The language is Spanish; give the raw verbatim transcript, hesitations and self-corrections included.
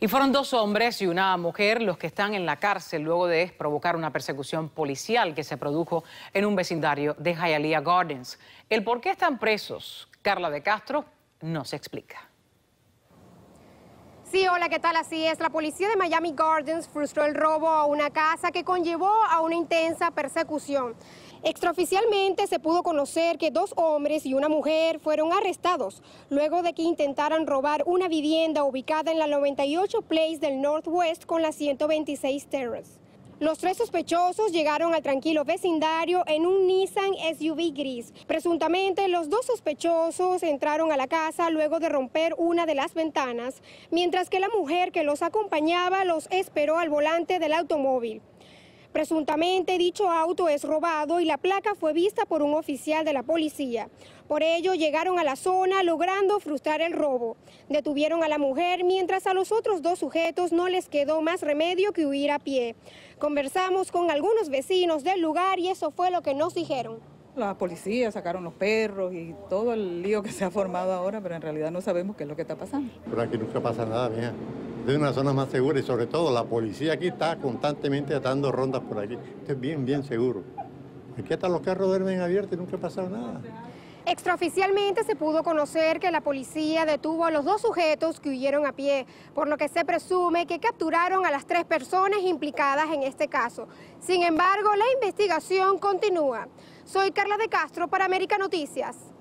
Y fueron dos hombres y una mujer los que están en la cárcel luego de provocar una persecución policial que se produjo en un vecindario de Hialeah Gardens. El por qué están presos, Carla de Castro nos explica. Sí, hola, ¿qué tal? Así es, la policía de Miami Gardens frustró el robo a una casa que conllevó a una intensa persecución. Extraoficialmente se pudo conocer que dos hombres y una mujer fueron arrestados luego de que intentaran robar una vivienda ubicada en la noventa y ocho Place del Northwest con la ciento veintiséis Terrace. Los tres sospechosos llegaron al tranquilo vecindario en un Nissan S U V gris. Presuntamente, los dos sospechosos entraron a la casa luego de romper una de las ventanas, mientras que la mujer que los acompañaba los esperó al volante del automóvil. Presuntamente, dicho auto es robado y la placa fue vista por un oficial de la policía. Por ello, llegaron a la zona logrando frustrar el robo. Detuvieron a la mujer, mientras a los otros dos sujetos no les quedó más remedio que huir a pie. Conversamos con algunos vecinos del lugar y eso fue lo que nos dijeron. La policía sacaron los perros y todo el lío que se ha formado ahora, pero en realidad no sabemos qué es lo que está pasando. Pero aquí nunca pasa nada, mija. Es una zona más segura y sobre todo la policía aquí está constantemente dando rondas por aquí. Esto es bien, bien seguro. Aquí hasta los carros duermen abiertos y nunca ha pasado nada. Extraoficialmente se pudo conocer que la policía detuvo a los dos sujetos que huyeron a pie, por lo que se presume que capturaron a las tres personas implicadas en este caso. Sin embargo, la investigación continúa. Soy Carla de Castro para América Noticias.